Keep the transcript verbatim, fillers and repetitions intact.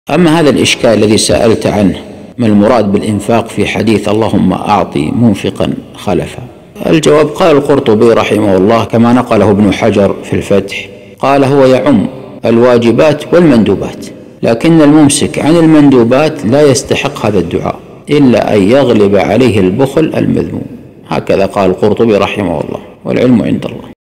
أما هذا الإشكال الذي سألت عنه، ما المراد بالإنفاق في حديث اللهم أعطي منفقا خلفا؟ الجواب قال القرطبي رحمه الله كما نقله ابن حجر في الفتح، قال هو يعم الواجبات والمندوبات، لكن الممسك عن المندوبات لا يستحق هذا الدعاء إلا أن يغلب عليه البخل المذموم. هكذا قال القرطبي رحمه الله، والعلم عند الله.